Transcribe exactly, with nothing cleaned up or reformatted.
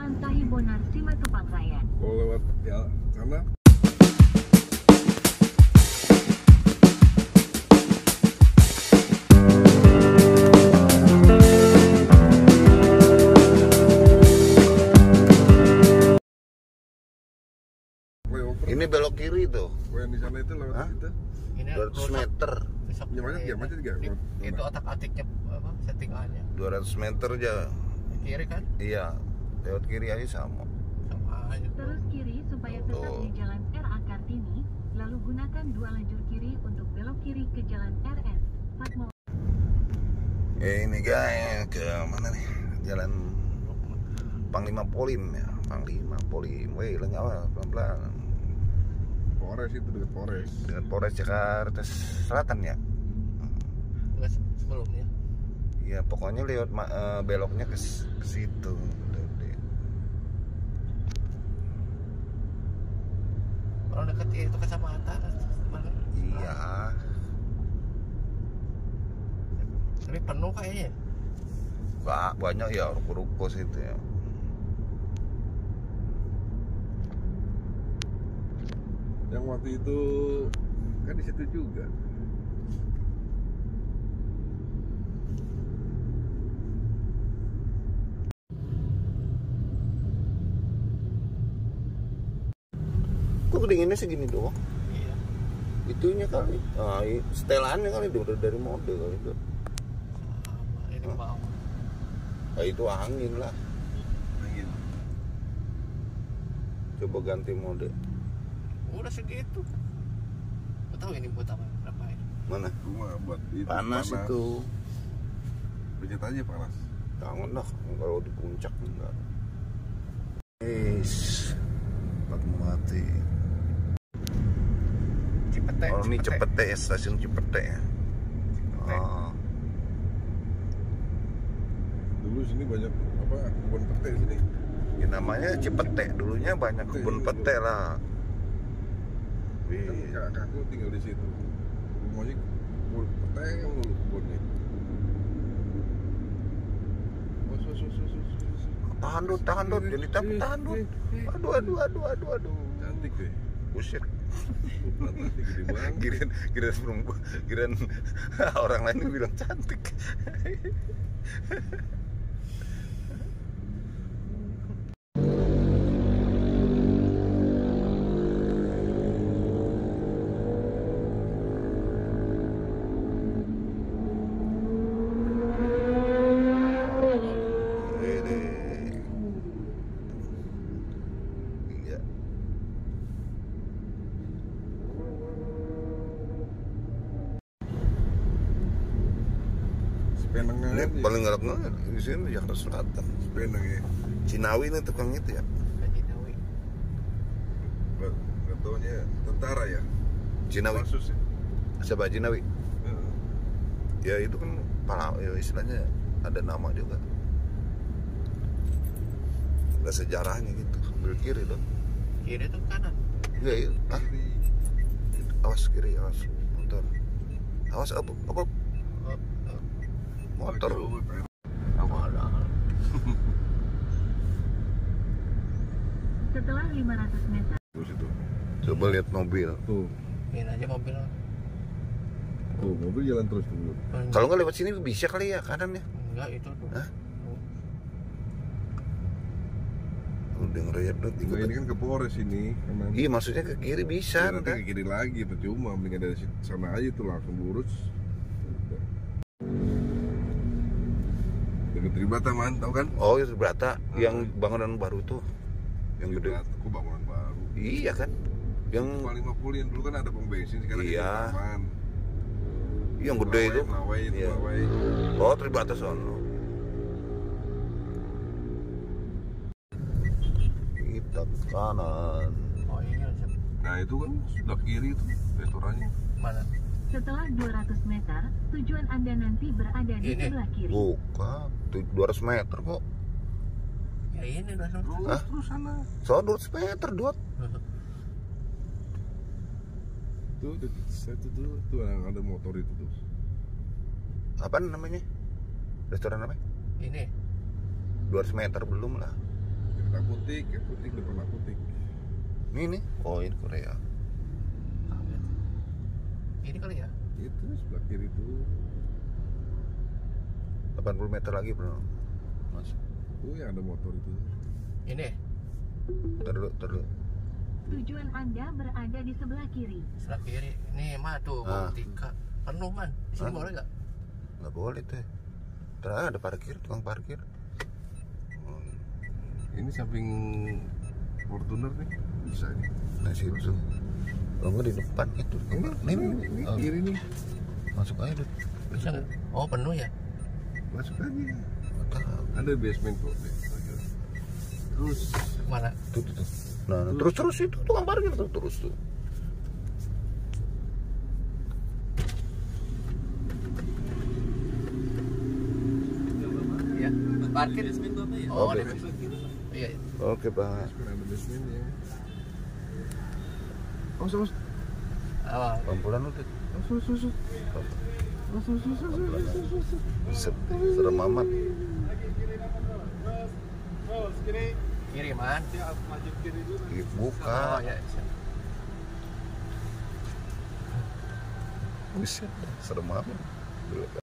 Jalan Tahibonar Simatupang Raya. Kalau lewat ya sana. Ini belok kiri tuh. Yang di sana itu lewat Hah? itu. Ini dua ratus meter. Ya macet ya, macet juga. Itu otak-atiknya apa settingannya. dua ratus meter aja. Kiri kan? Iya. Lewat kiri aja sama. Sama aja. Terus kiri supaya tetap di Jalan R A Kartini, lalu gunakan dua lajur kiri untuk belok kiri ke Jalan R S Fatmawati. Eh, ini guys, ke mana nih? Jalan Panglima Polim ya. Panglima Polim. Weh, lengah pelan-pelan. Polres itu dekat Polres. Dengan Polres Jakarta Selatan ya. Enggak sebelumnya. Ya pokoknya lewat uh, beloknya ke, ke situ. Kalau dekat itu kecamatan. Iya. Tapi penuh kayaknya. Ba banyak ya ruko-ruko situ ya. Yang waktu itu kan di situ juga. Kok kedinginnya segini doang? Iya. Itunya kali, ah, setelannya kali udah dari mode kali itu. Sama ini bawah. Nah, itu angin lah. Angin. Coba ganti mode. Udah segitu. Gak tahu ini buat apa? Berapa ini? Mana? Rumah buat itu. Panas, itu. Becet aja panas. Jangan dah, kalau di puncak enggak. Is, Fatmawati. Cipete. Oh, ini Cipete, stasiun Cipete ya. Oh. Dulu sini banyak apa kebun pete sini. Ya, namanya Cipete, dulunya banyak kebun pete lah. Kan Wih. kakakku tinggal di situ. Rumahnya kebun pete yang dulu kebunnya. Was, was, was, was, was, was. Tahan dulu, tahan dulu, jadi tapi tahan dulu. Aduh, aduh, aduh, aduh, aduh. Cantik deh. Buset. Nanti gede banget. Kirain, kirain perempuan, kirain orang lain bilang cantik. Iya. Sepenengan. Ini paling galak banget di sini Jakarta Selatan. Sepeneng ya. Cinawi ini tukang itu ya. Cinawi. Gak taunya tentara ya. Cinawi. Khusus ya. Siapa Cinawi? Heeh. Ya itu kan pala, ya istilahnya ada nama juga. Ada sejarahnya gitu. Ambil kiri dong. Kiri tuh kanan. Iya, iya. Ah, awas kiri, awas motor. Awas apa? Apa? Motor. Setelah lima ratus meter. Terus itu. Coba lihat mobil. Tuh. Ini aja mobil. Tuh, mobil jalan terus dulu. Kalau nggak lewat sini bisa kali ya kanan ya. Enggak itu tuh. Hah? Udah ngerayap tuh. Nah, ini kan ke Polres ini. Kanan. Iya maksudnya ke kiri bisa. Ya, nanti kan? ke kiri lagi, percuma. Mendingan dari sana aja tuh langsung lurus. Dekat Tribata mantau kan? Oh itu Brata yang bangunan baru tuh, yang gede. Aku bangunan baru. Iya kan? Yang lima puluh yang dulu kan ada pom bensin, sekarang Iya. jadi taman. yang gede itu. Melawai itu, Iya. Melawai. Oh Tribata sono. Kita ke kanan. Oh ini aja. Nah itu kan sebelah kiri tuh restorannya. Mana? Setelah dua ratus meter, tujuan Anda nanti berada di Ini. sebelah kiri. Bukan, tuh dua ratus meter kok. Ya ini udah Terus, Hah? terus sana. So dua ratus meter dua. Tuh, dekat situ tuh, tuh yang ada motor itu tuh. Apa namanya? Restoran apa? Ini dua ratus meter belum lah. Dekat Apotik, apotik depan apotik. Ini nih. Oh, ini Korea. Ini kali ya. Itu sebelah kiri itu. delapan puluh meter lagi, Bro. Mas. Oh, yang ada motor itu. Ini Ntar dulu, ntar dulu. Tujuan Anda berada di sebelah kiri. sebelah kiri. Nih mah tuh Ah. Tika. Penuh man. Di sini Ah. boleh nggak? Nggak boleh tuh. Ntar ada parkir, tukang parkir. Oh, Ini samping Fortuner nih. Bisa nih. nah situ. Oh, nggak di depan itu. Ini, Nih, ini, ini, oh, kiri nih. masuk aja dulu. Bisa nggak? Oh penuh ya. Masuk aja. Nggak tahu. Ada basement kok. Terus Mana? Tuh, tuh, tuh. Nah, nah, terus terus itu tukang parkir tuh terus tuh. Ya. Parkir. Oh, Oke. ada basement. Iya. Oke, Pak. sekarang ada basementnya. Oh, sos. Oh, Pelan-pelan lu tuh. Oh, sos, sos, sos. Oh, sos, sos, sos, sos, sos, sos, sos. Se- Serem amat. kiri man. Ih, buka. Oh ya. Buset, serem amat.